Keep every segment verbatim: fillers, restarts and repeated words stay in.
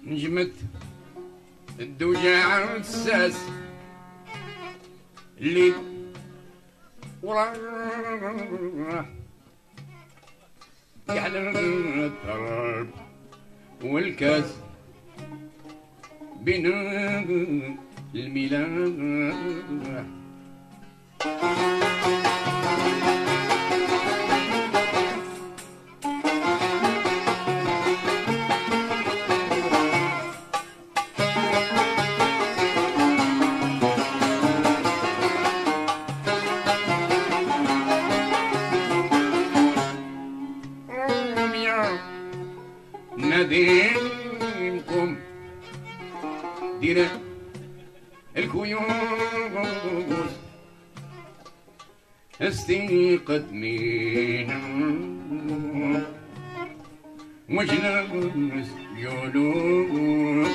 نجمت الدوجة الساس اللي وراه يعلن الطرب والكاس بين الميلاد ناديمكم دينا الكيوس استيقظ من وجلس يولوس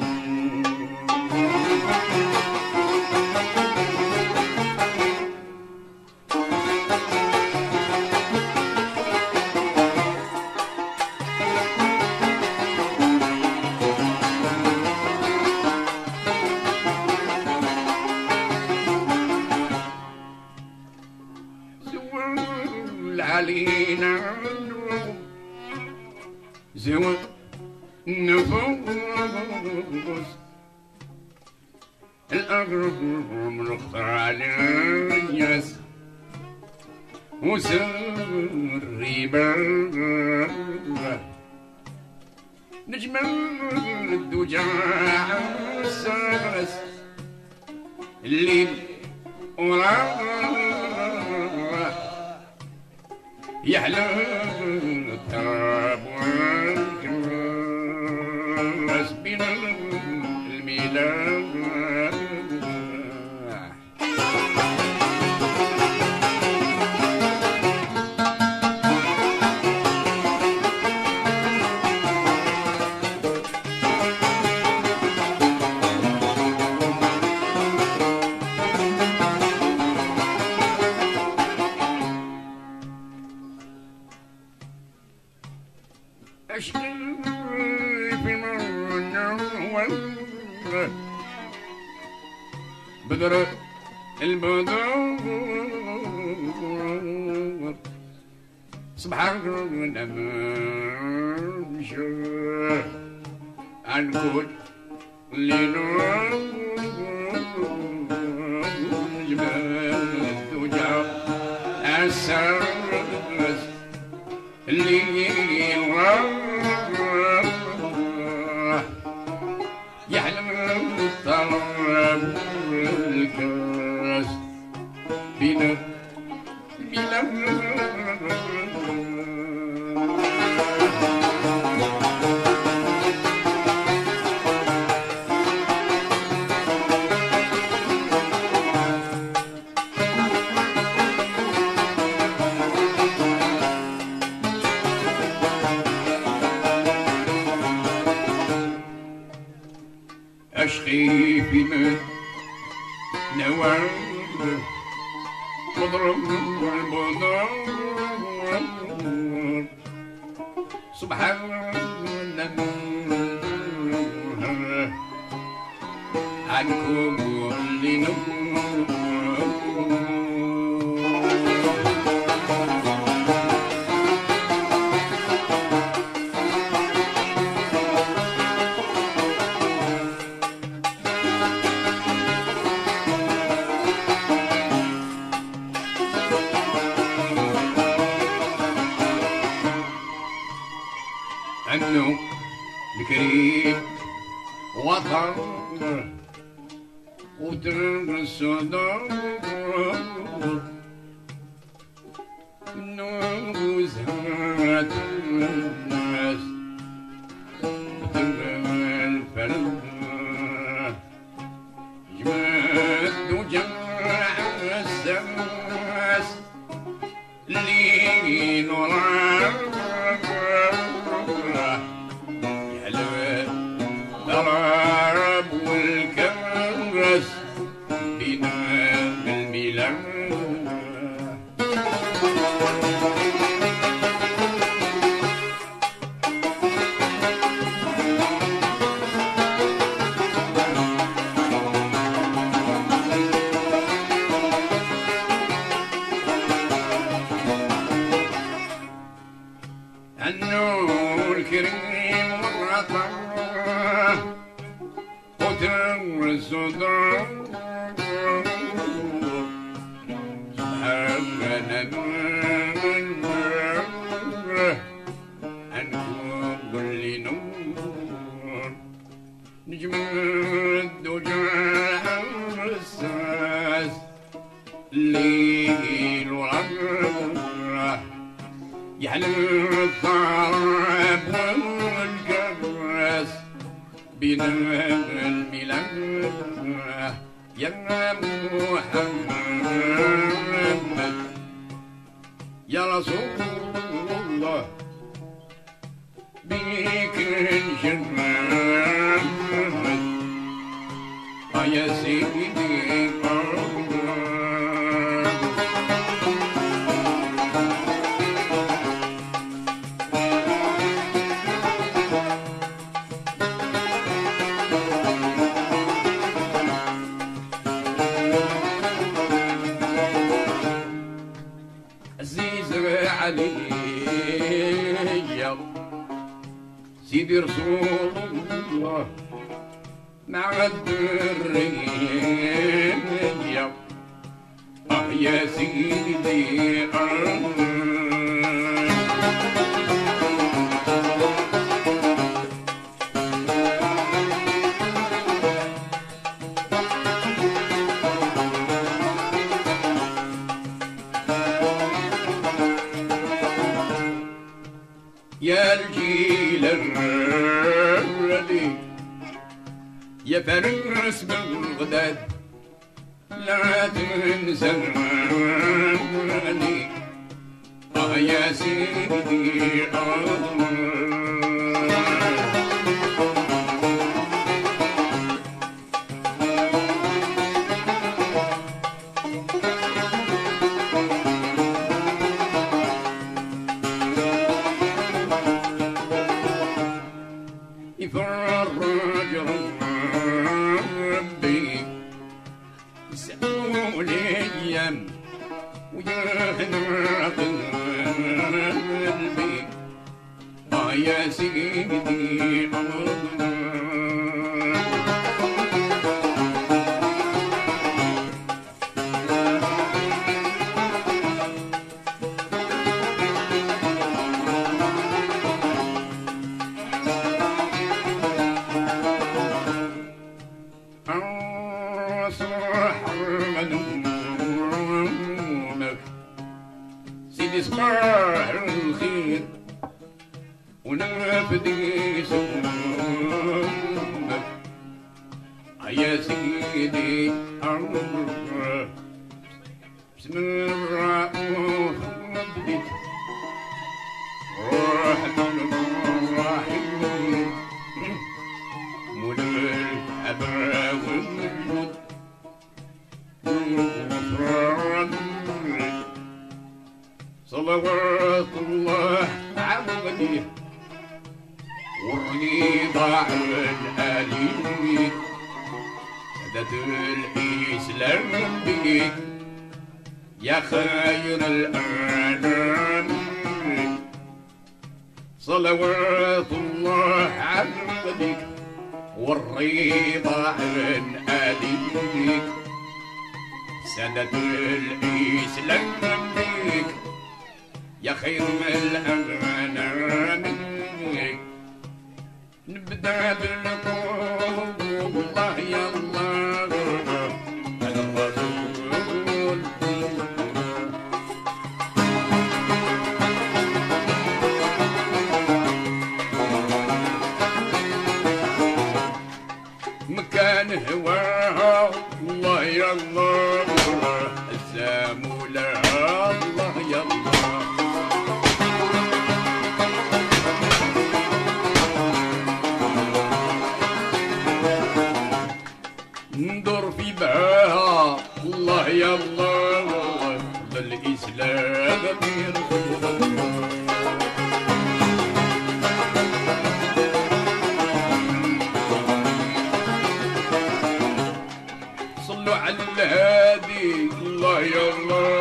علينا زوى النفوس الأقرب مختار على الناس وسر الربا نجم الدجى الساس الليل وراه يحلى التراب والكاس بين الميلاد أشكي في مرة بدر البدر صباح نمشي عن كل ليلة جمال الدجى السرس اللي يحلم الطرب والكاس بينا بينا أشقي في من نوار مضرب والبضار سبحان الله عنكم كل نور عنه الكريم وطن ودرب الصدر نوزهات الناس وتنبع الفرد جماد وجمع الساس اللي نورا الضرب والكرس بنا الميلاد الصدور سبحاننا عن كل نور نجم الدجى الرصاص الليل والعمر يحلم الطرب والكرس بين الملل يا محمد يا رسول الله بك الجنة يا سيدي عزيز علي سيدي رسول الله مع الدرية اه يا سيدي آه يا الجيل الردي يا فارس بغداد لا تنسى الردي اه يا سيدي آه يفرج ربي يسأل الأيام ويهدر قلبي آه يا سيدي سيدي صباح الخير ونفدي سمك يا سيدي الله بسم الرحمن الرحيم الرحمن الرحيم مولى الأبرار والجود صلوات الله عبدي والرضا عن الآلين سادة الإسلام بك يا خير الأنام صلوات الله عبدك والرضا عن آلين سادة الإسلام بك يا خير الأنام نبدأ بالقول الله يا الله أنا الرسول مكان هواه الله يا الله السام لها الله يا الله ندور في بها الله يا الله بالإسلام برسول الله صلوا على الهادي الله يا الله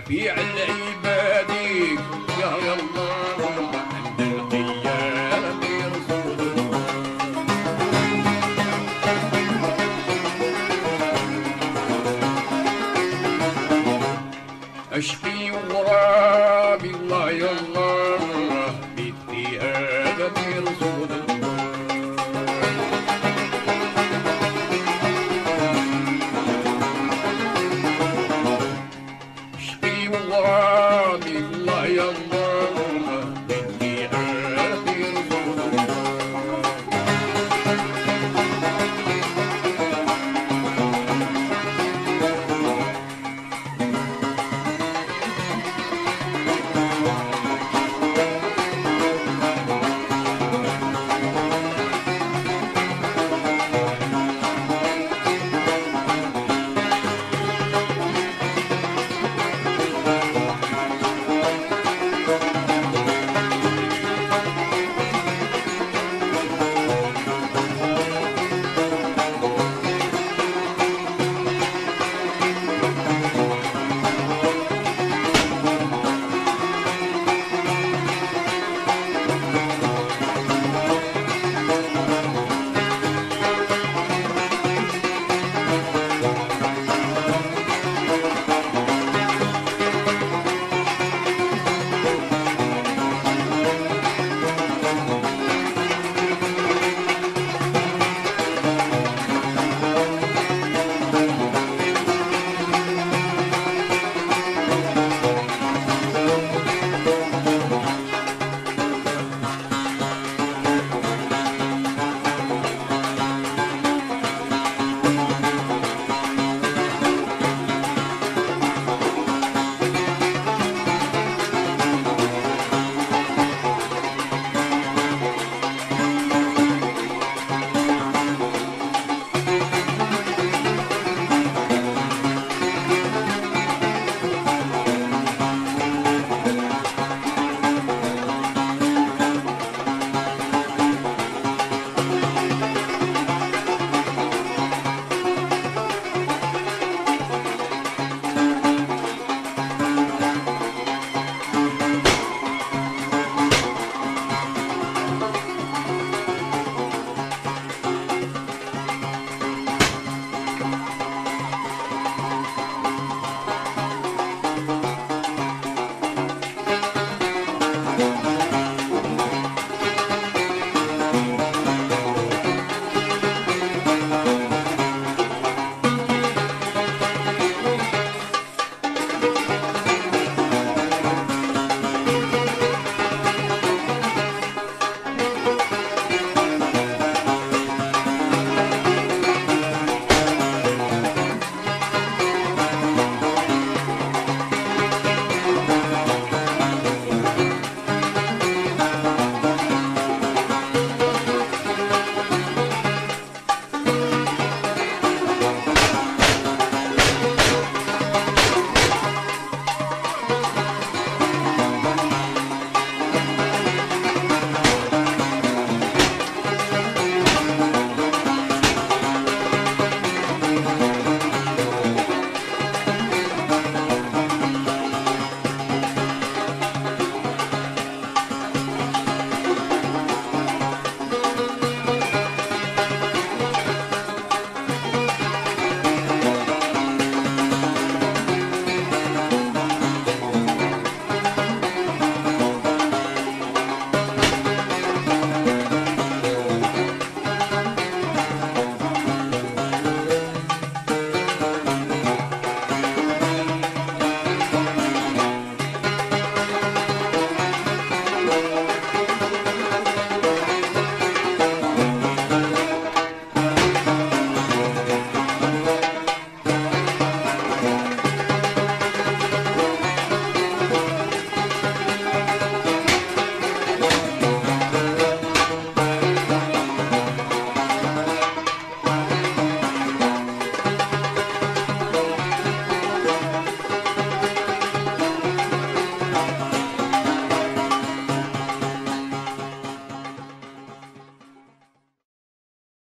شفيع العباد يا الله عند القيامة رسول الله. أشكي